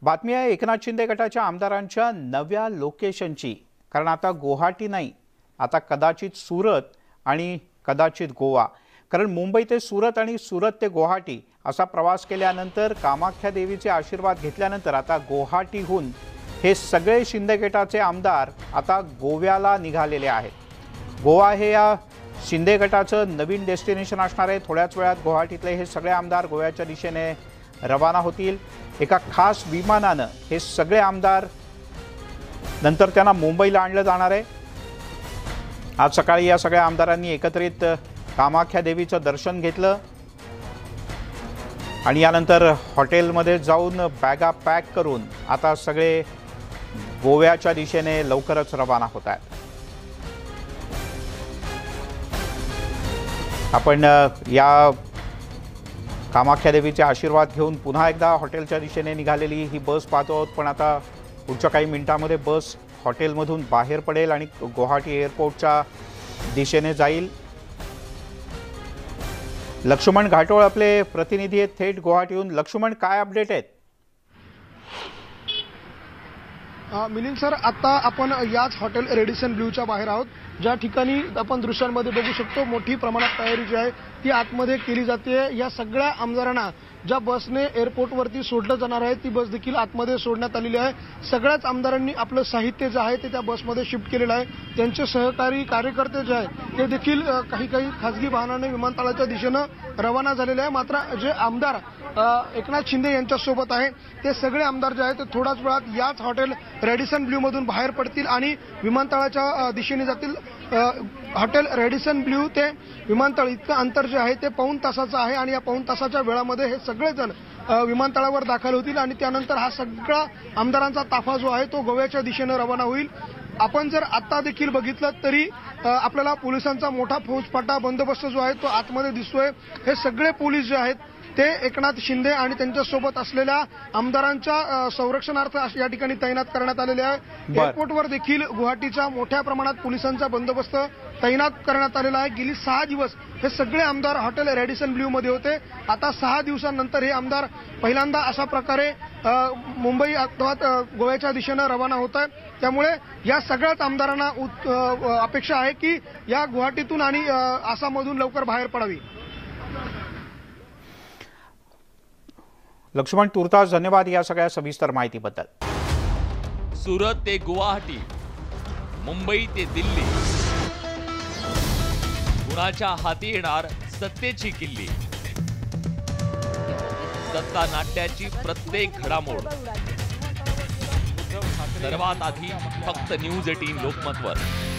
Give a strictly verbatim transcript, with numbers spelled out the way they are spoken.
बातमी आहे एकनाथ शिंदे गटाच्या आमदारांच्या नव्या लोकेशनची। कारण आता गुवाहाटी नाही, आता कदाचित सुरत आणि कदाचित गोवा। कारण मुंबई ते सुरत आणि सुरत ते गुवाहाटी असा प्रवास केल्यानंतर कामाख्या देवीचे आशीर्वाद घेतल्यानंतर आता गुवाहाटीहून हे सगळे शिंदे गटाचे आमदार आता गोव्याला निघालेले आहेत। गोवा हे या शिंदे गटाचं नवीन डेस्टिनेशन असणार आहे। थोड्याच वेळात गुवाहाटीतले हे सगळे आमदार गोव्याच्या दिशेने रवाना होतील। एका खास विमानानं हे सगळे आमदार नंतर त्यांना मुंबईला आणलं जाणार आहे। आज सकाळी या सगळ्या आमदारांनी एकत्रित कामाख्या देवीचं दर्शन घेतलं आणि यानंतर हॉटेलमध्ये जाऊन बॅगा पॅक करून आता सगळे गोव्याच्या दिशेने लवकरच रवाना होत आहेत। आपण या कामाख्या देवीचे आशीर्वाद घेऊन पुन्हा एकदा हॉटेलच्या दिशेने निघालेली ही बस पाहतो आहोत। पण आता पुढच्या काही मिनिटांमध्ये बस हॉटेलमधून बाहेर पडेल आणि गुवाहाटी एअरपोर्टच्या दिशेने जाईल। लक्ष्मण घाटोळ आपले प्रतिनिधी आहेत थेट गुवाहाटीहून। लक्ष्मण, काय अपडेट आहेत? मिलिंद सर, आता आपण याच हॉटेल रेडिसन ब्ल्यूच्या बाहेर आहोत, ज्या ठिकाणी आपण दृश्यांमध्ये बघू शकतो मोठी प्रमाणात तयारी जी आहे ती आतमध्ये केली जाते। या सगळ्या आमदारांना ज्या बसने एअरपोर्टवरती सोडलं जाणार आहे ती बस देखील आतमध्ये सोडण्यात आलेली आहे। सगळ्याच आमदारांनी आपलं साहित्य जे आहे ते त्या बसमध्ये शिफ्ट केलेलं आहे। त्यांचे सहकारी कार्यकर्ते जे आहेत ते देखील काही काही खासगी वाहनाने विमानतळाच्या दिशेनं रवाना झालेले आहे। मात्र जे आमदार एकनाथ शिंदे यांच्यासोबत आहे ते सगळे आमदार जे आहेत ते थोड्याच वेळात याच हॉटेल रेडिसन ब्ल्यूमधून बाहेर पडतील आणि विमानतळाच्या दिशेने जातील। हॉटेल रेडिसन ब्ल्यू ते विमानतळ इतकं अंतर जे आहे ते पाऊण तासाचं आहे आणि या पाऊण तासाच्या वेळामध्ये हे सगळेजण विमानतळावर दाखल होतील आणि त्यानंतर हा सगळा आमदारांचा ताफा जो आहे तो गोव्याच्या दिशेने रवाना होईल। आपण जर आता देखील बघितलं तरी आपल्याला पोलिसांचा मोठा फौजफाटा बंदोबस्त जो आहे तो आतमध्ये दिसतोय। हे सगळे पोलीस जे आहेत ते एकनाथ शिंदे आणि त्यांच्यासोबत असलेल्या आमदारांच्या संरक्षणार्थ या ठिकाणी तैनात करण्यात आलेले आहे। एअरपोर्टवर देखील गुवाहाटीच्या मोठ्या प्रमाणात पोलिसांचा बंदोबस्त तैनात करण्यात आलेला आहे। गेली सहा दिवस हे सगळे आमदार हॉटेल रेडिसन ब्ल्यू मध्ये होते। आता सहा दिवसांनंतर हे आमदार पहिल्यांदा अशा प्रकारे मुंबई अथवा गोव्याच्या दिशेनं रवाना होत आहेत। त्यामुळे या सगळ्याच आमदारांना अपेक्षा आहे की या गुवाहाटीतून आणि आसाममधून लवकर बाहेर पडावी। लक्ष्मण, तुर्तास धन्यवाद या सगळ्या सविस्तर माहितीबद्दल। सुरत ते गुवाहाटी, मुंबई ते दिल्ली, कुणाच्या हाती येणार सत्तेची किल्ली। सत्ता नाट्याची प्रत्येक घडामोड सर्वात आधी फक्त न्यूज अठरा लोकमतवर।